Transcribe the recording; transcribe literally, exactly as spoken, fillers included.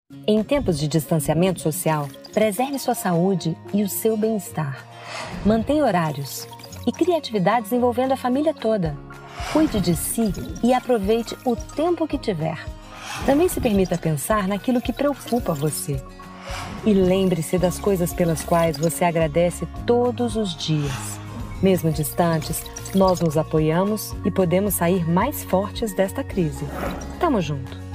Em tempos de distanciamento social, preserve sua saúde e o seu bem-estar. Mantenha horários e crie atividades envolvendo a família toda. Cuide de si e aproveite o tempo que tiver. Também se permita pensar naquilo que preocupa você. E lembre-se das coisas pelas quais você agradece todos os dias. Mesmo distantes, nós nos apoiamos e podemos sair mais fortes desta crise. Tamo junto!